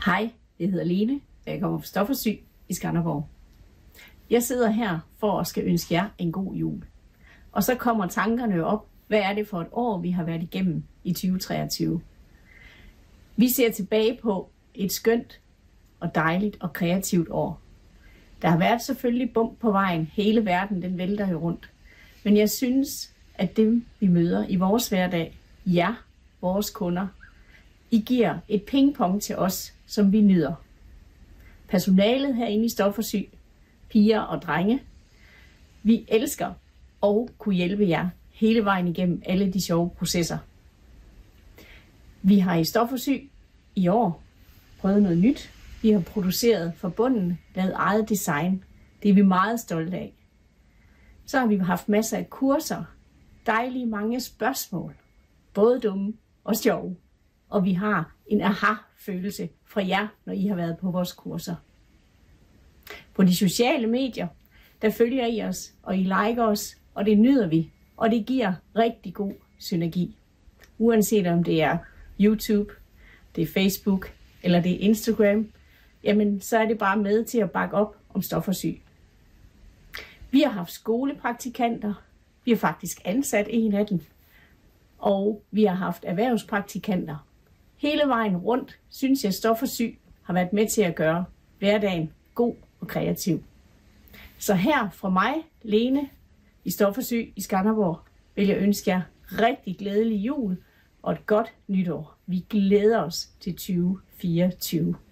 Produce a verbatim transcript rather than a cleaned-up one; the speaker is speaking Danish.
Hej, jeg hedder Lene, og jeg kommer fra Stoffersyg i Skanderborg. Jeg sidder her for at skal ønske jer en god jul. Og så kommer tankerne jo op, hvad er det for et år, vi har været igennem i tyve treogtyve. Vi ser tilbage på et skønt og dejligt og kreativt år. Der har været selvfølgelig bump på vejen, hele verden den vælter jo rundt. Men jeg synes, at dem vi møder i vores hverdag, jer, vores kunder, I giver et pingpong til os, som vi nyder. Personalet herinde i Stoffersyg, piger og drenge, vi elsker og kunne hjælpe jer hele vejen igennem alle de sjove processer. Vi har i Stoffersyg i år prøvet noget nyt. Vi har produceret fra bunden, lavet eget design. Det er vi meget stolte af. Så har vi haft masser af kurser, dejlige mange spørgsmål, både dumme og sjove. Og vi har en aha-følelse fra jer, når I har været på vores kurser. På de sociale medier, der følger I os, og I liker os, og det nyder vi. Og det giver rigtig god synergi. Uanset om det er YouTube, det er Facebook eller det er Instagram, jamen så er det bare med til at bakke op om Stoffersyg. Vi har haft skolepraktikanter, vi har faktisk ansat en af dem, og vi har haft erhvervspraktikanter. Hele vejen rundt synes jeg, at Stoffersyg har været med til at gøre hverdagen god og kreativ. Så her fra mig, Lene, i Stoffersyg i Skanderborg, vil jeg ønske jer rigtig glædelig jul og et godt nytår. Vi glæder os til tyve fireogtyve.